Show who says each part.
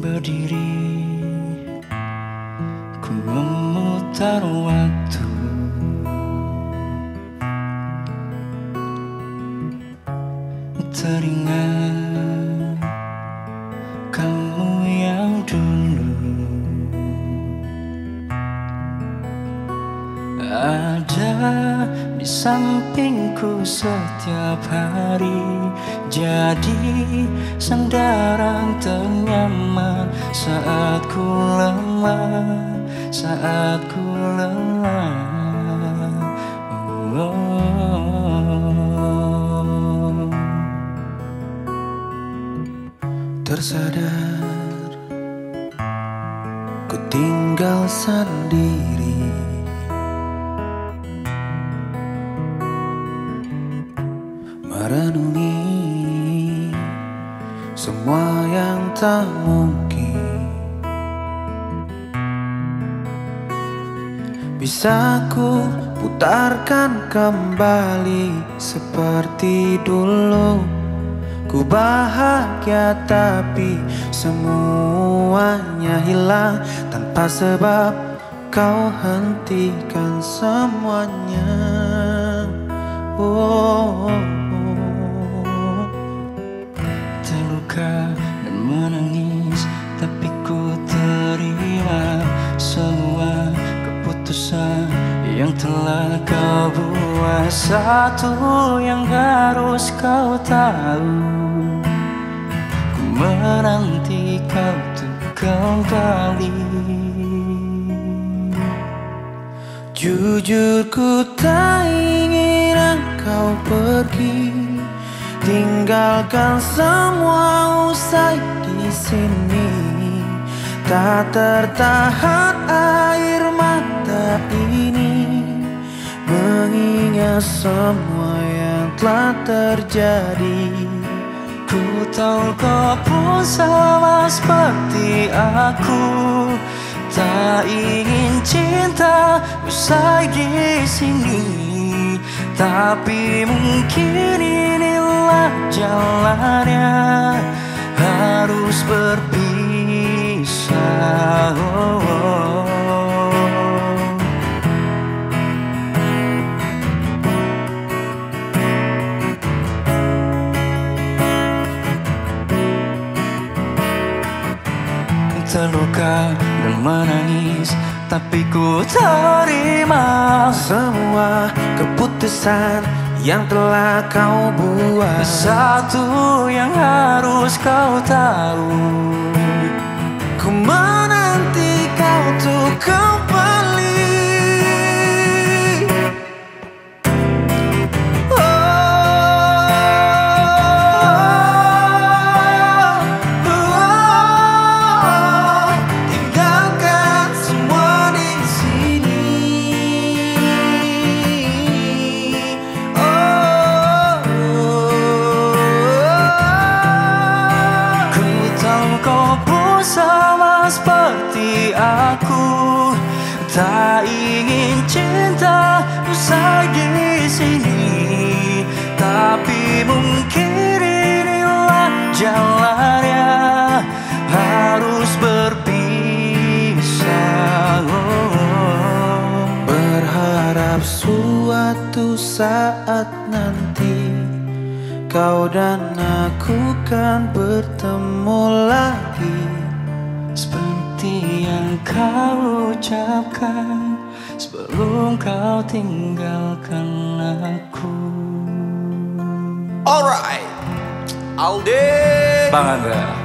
Speaker 1: berdiri, ku memutar waktu. Teringat kamu yang dulu ada di sampingku setiap hari, jadi sandaran ternyaman saat ku lemah, saat ku lelah.
Speaker 2: Tersadar ku tinggal sendiri, merenungi semua yang tak mungkin bisa ku putarkan kembali seperti dulu. Ku bahagia tapi semuanya hilang tanpa sebab, kau hentikan semuanya.
Speaker 1: Terluka dan menangis, tapi ku terima semua keputusan yang telah kau buat. Satu yang harus kau tahu, ku menanti kau untuk kembali.
Speaker 2: Jujur ku tak ingin engkau pergi, tinggalkan semua usai di sini. Tak tertahan air mata ini mengingat semua yang telah terjadi.
Speaker 1: Ku tahu kau pun sama seperti aku, tak ingin cinta usai di sini, tapi mungkin inilah jalannya, harus berpisah. Terluka dan menangis, tapi ku terima
Speaker 2: semua keputusan yang telah kau buat.
Speaker 1: Satu yang harus kau tahu,
Speaker 2: ku menanti kau untuk kembali.
Speaker 1: Sama seperti aku, tak ingin cinta usai di sini, tapi mungkin inilah jalannya, harus berpisah.
Speaker 2: Berharap suatu saat nanti kau dan aku kan bertemu lagi,
Speaker 1: seperti yang kau ucapkan sebelum kau tinggalkan aku.
Speaker 2: Alright, Alde
Speaker 1: Bang Angga.